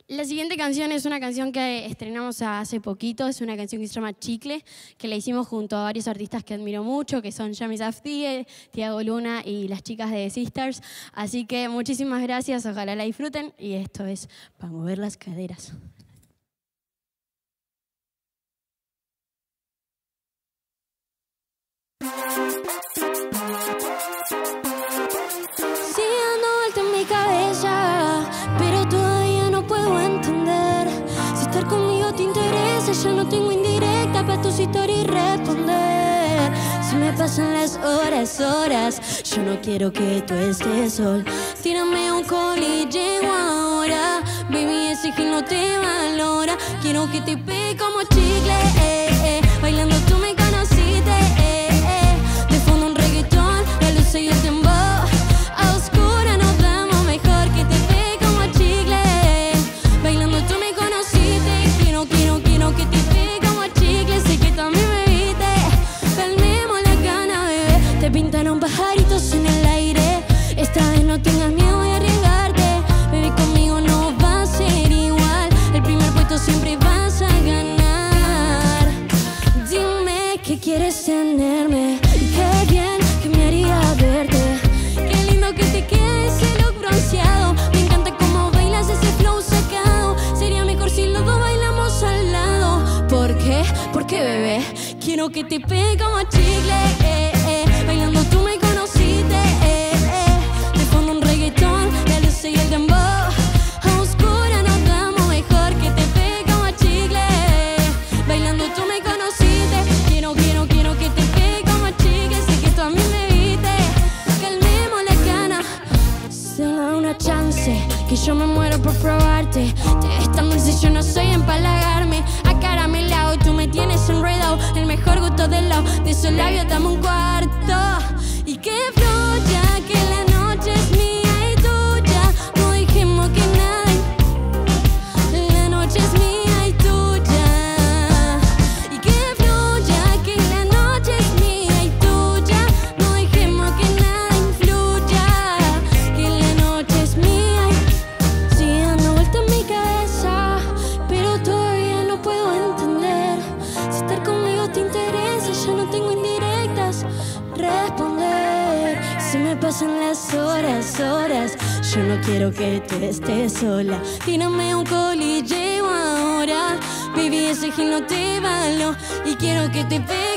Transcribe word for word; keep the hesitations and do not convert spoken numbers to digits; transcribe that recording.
La siguiente canción es una canción que estrenamos hace poquito, es una canción que se llama Chicle, que la hicimos junto a varios artistas que admiro mucho, que son Yami Safdie, Tiago Luna y las chicas de The Sisters. Así que muchísimas gracias, ojalá la disfruten y esto es para mover las caderas. Sí, ando vuelta en mi cabeza, pero todavía no puedo entender. Si estar conmigo te interesa, ya no tengo indirecta para tus historias y responder. Si me pasan las horas, horas, yo no quiero que tú estés sol. Tírame un call y llego ahora. Baby, ese gil no te valora. Quiero que te pegue como chicle, eh, eh. Bailando tú me conociste, eh, eh. De fondo un reggaetón, la luz y el tambor. A oscura nos damos mejor, que te pegue como chicle. Bailando tú me conociste. Quiero, quiero, quiero que te pegue como chicle. Sé que también me viste. Calmemos la gana, bebé. Te pintaron pajaritos en el aire. Esta vez no tengas miedo de arriesgarte. Baby, conmigo no va a ser igual. El primer puesto siempre vas a ganar. Dime que quieres tenerme. Qué bien que me haría verte. Qué lindo que te quede ese look bronceado. Me encanta cómo bailas ese flow sacado. Sería mejor si los dos bailamos al lado. ¿Por qué? Porque bebé, quiero que te pegue como chicle, eh, eh. Bailando tú me conociste, eh, eh. De fondo un reggaetón, la luz y el tambor. A oscura nos damos mejor, que te pegue como chicle. Bailando tú me conociste. Quiero, quiero, quiero que te pegue como chicle. Sé que tú a mí me viste. Calmemos la gana. Se da una chance, que yo me muero por probarte. Te ves tan dulce, yo no soy empalagarme. Acaramelado y tú me tienes enredado. El mejor gusto del lado, de esos labios dame un cuarto. Y que fluya, que la noche es mía y tuya. No dejemos que nada. La noche es mía y tuya. Y que fluya, que la noche es mía y tuya. No dejemos que nada influya. Que la noche es mía y sigue dando vuelta en mi cabeza, pero todavía no puedo entender. Si estar conmigo te interesa, ya no tengo indirectas responder. Si me pasan las horas, horas, yo no quiero que tú estés sola. Tírame un call y llego ahora. Baby, ese gil no te való. Y quiero que te pegue